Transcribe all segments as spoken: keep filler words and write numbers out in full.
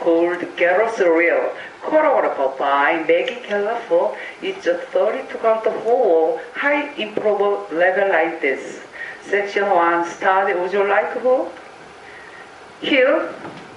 called Gallows Reel, choreographed by Maggie Gallagher. It's a thirty-two count whole high improv level like this. Section one, start. Would you like to? Here,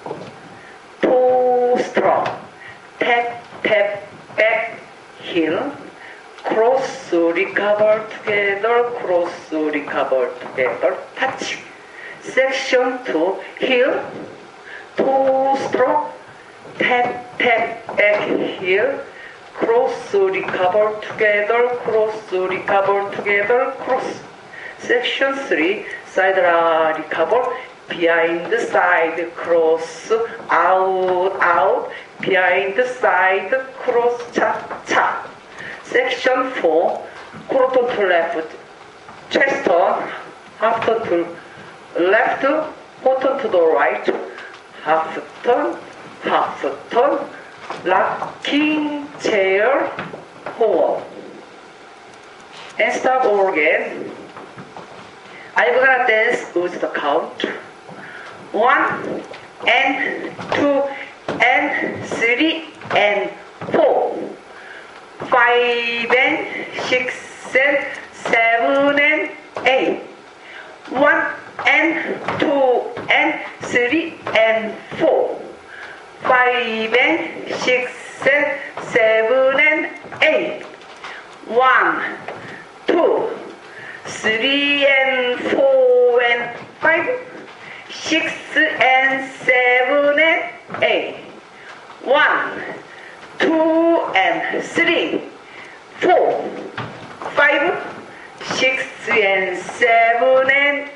toe strong, tap, tap, back, heel, cross, recover together, cross, recover together, touch. Section two, heel, toe strong, tap, tap, back, heel, cross, recover together, cross, recover together, cross. Section three, side recover, behind the side, cross, out, out, behind the side, cross, cha, cha. Section four, quarter to left, chest turn, half turn to left, quarter to the right, half turn, half turn, rocking chair, forward. And start over again. I'm gonna dance with the count. One, and two, and three, and four. Five, and six, and seven, and eight. One, and two, and three, and four. Five, and six, and seven, and eight. One, two, three and four and five, six and seven and eight. One, two and three, four, five, six and seven and